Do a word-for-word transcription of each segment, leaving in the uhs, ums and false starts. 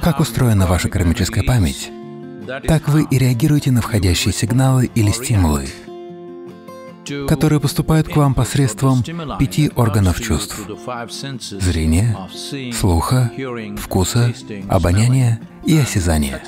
Как устроена ваша кармическая память, так вы и реагируете на входящие сигналы или стимулы, которые поступают к вам посредством пяти органов чувств — зрения, слуха, вкуса, обоняния и осязания.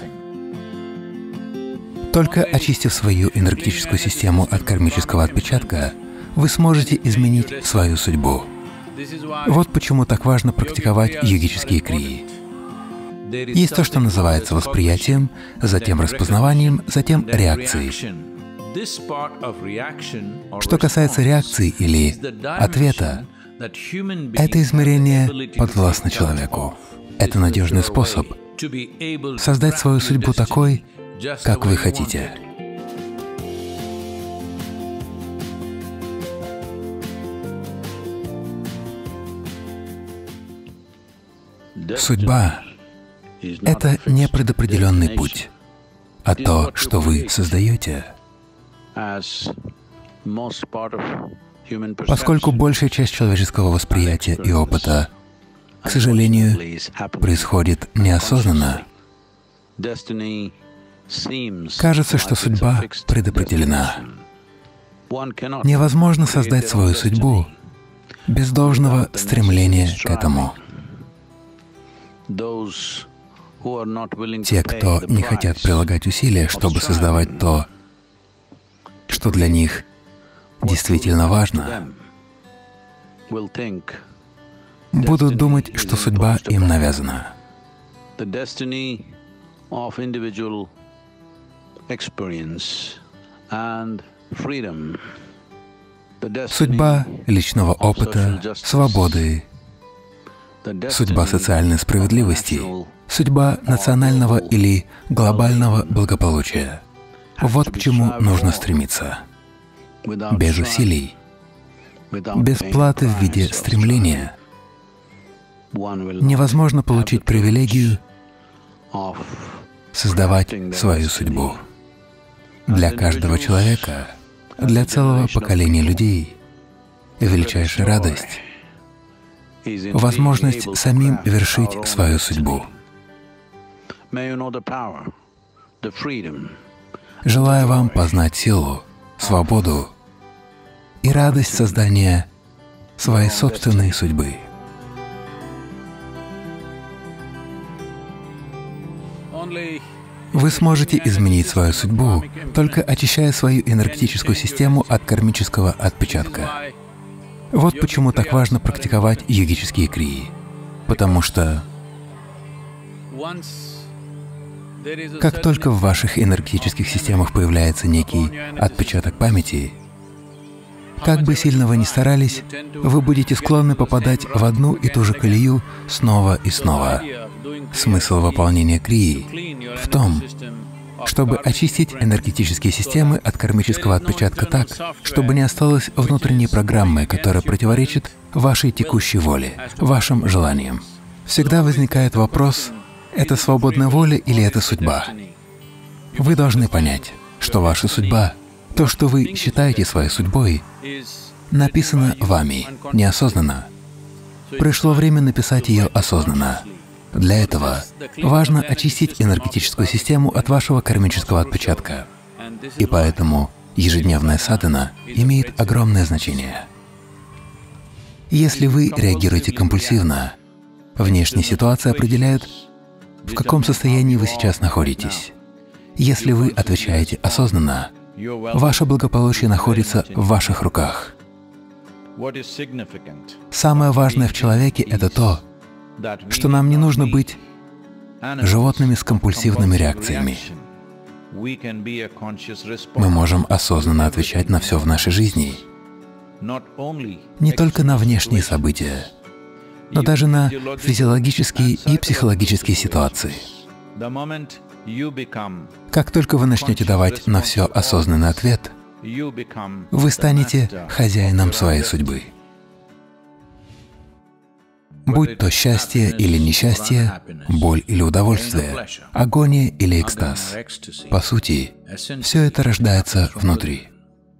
Только очистив свою энергетическую систему от кармического отпечатка, вы сможете изменить свою судьбу. Вот почему так важно практиковать йогические крии. Есть то, что называется восприятием, затем распознаванием, затем реакцией. Что касается реакции или ответа, это измерение подвластно человеку. Это надежный способ создать свою судьбу такой, как вы хотите. Судьба — это не предопределенный путь, а то, что вы создаете. Поскольку большая часть человеческого восприятия и опыта, к сожалению, происходит неосознанно, кажется, что судьба предопределена. Невозможно создать свою судьбу без должного стремления к этому. Те, кто не хотят прилагать усилия, чтобы создавать то, что для них действительно важно, будут думать, что судьба им навязана. Судьба личного опыта, свободы, судьба социальной справедливости, судьба национального или глобального благополучия. Вот к чему нужно стремиться. Без усилий, без платы в виде стремления невозможно получить привилегию создавать свою судьбу. Для каждого человека, для целого поколения людей величайшая радость — возможность самим вершить свою судьбу. Желаю вам познать силу, свободу и радость создания своей собственной судьбы. Вы сможете изменить свою судьбу, только очищая свою энергетическую систему от кармического отпечатка. Вот почему так важно практиковать йогические крии, потому что как только в ваших энергетических системах появляется некий отпечаток памяти, как бы сильно вы ни старались, вы будете склонны попадать в одну и ту же колею снова и снова. Смысл выполнения крии в том, чтобы очистить энергетические системы от кармического отпечатка так, чтобы не осталось внутренней программы, которая противоречит вашей текущей воле, вашим желаниям. Всегда возникает вопрос: это свободная воля или это судьба? Вы должны понять, что ваша судьба, то, что вы считаете своей судьбой, написано вами неосознанно. Пришло время написать ее осознанно. Для этого важно очистить энергетическую систему от вашего кармического отпечатка. И поэтому ежедневная садхана имеет огромное значение. Если вы реагируете компульсивно, внешние ситуации определяют, в каком состоянии вы сейчас находитесь. Если вы отвечаете осознанно, ваше благополучие находится в ваших руках. Самое важное в человеке — это то, что нам не нужно быть животными с компульсивными реакциями. Мы можем осознанно отвечать на все в нашей жизни, не только на внешние события, но даже на физиологические и психологические ситуации. Как только вы начнете давать на все осознанный ответ, вы станете хозяином своей судьбы. Будь то счастье или несчастье, боль или удовольствие, агония или экстаз. По сути, все это рождается внутри.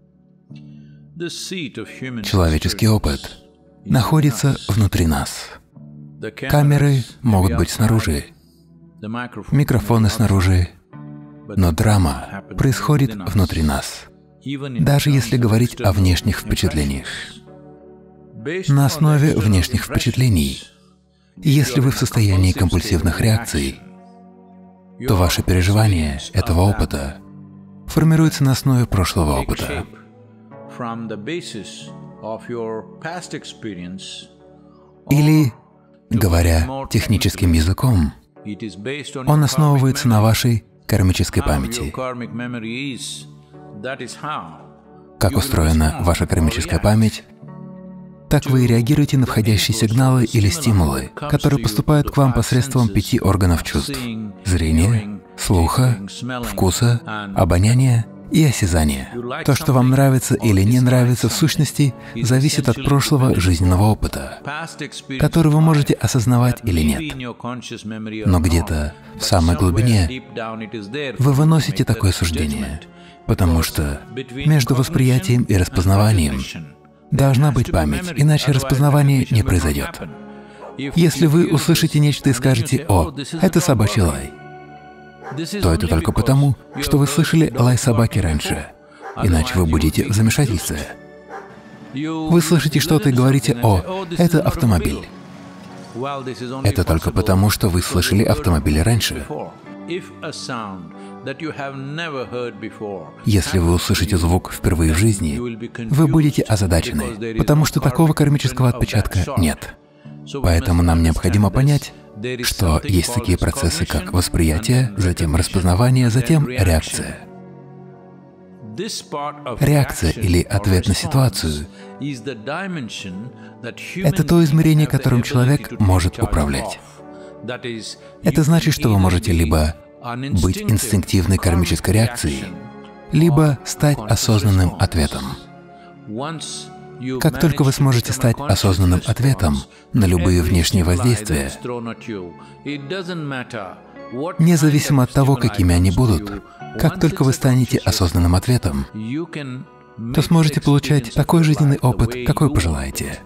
Человеческий опыт находится внутри нас. Камеры могут быть снаружи, микрофоны снаружи, но драма происходит внутри нас, даже если говорить о внешних впечатлениях. На основе внешних впечатлений, если вы в состоянии компульсивных реакций, то ваше переживание этого опыта формируется на основе прошлого опыта. Или, говоря техническим языком, он основывается на вашей кармической памяти. Как устроена ваша кармическая память, так вы и реагируете на входящие сигналы или стимулы, которые поступают к вам посредством пяти органов чувств — зрения, слуха, вкуса, обоняния и осязания. То, что вам нравится или не нравится, в сущности, зависит от прошлого жизненного опыта, который вы можете осознавать или нет. Но где-то в самой глубине вы выносите такое суждение, потому что между восприятием и распознаванием должна быть память, иначе распознавание не произойдет. Если вы услышите нечто и скажете: «О, это собачий лай», то это только потому, что вы слышали лай собаки раньше, иначе вы будете в замешательстве. Вы слышите что-то и говорите: «О, это автомобиль». Это только потому, что вы слышали автомобиль раньше. Если вы услышите звук впервые в жизни, вы будете озадачены, потому что такого кармического отпечатка нет. Поэтому нам необходимо понять, что есть такие процессы, как восприятие, затем распознавание, затем реакция. Реакция или ответ на ситуацию — это то измерение, которым человек может управлять. Это значит, что вы можете либо быть инстинктивной кармической реакцией, либо стать осознанным ответом. Как только вы сможете стать осознанным ответом на любые внешние воздействия, независимо от того, какими они будут, как только вы станете осознанным ответом, то сможете получать такой жизненный опыт, какой пожелаете.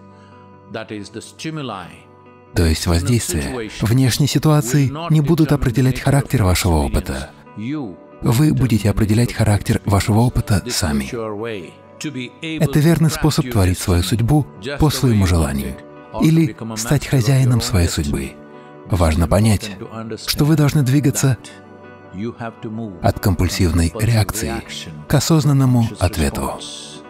То есть воздействия внешней ситуации не будут определять характер вашего опыта. Вы будете определять характер вашего опыта сами. Это верный способ творить свою судьбу по своему желанию или стать хозяином своей судьбы. Важно понять, что вы должны двигаться от компульсивной реакции к осознанному ответу.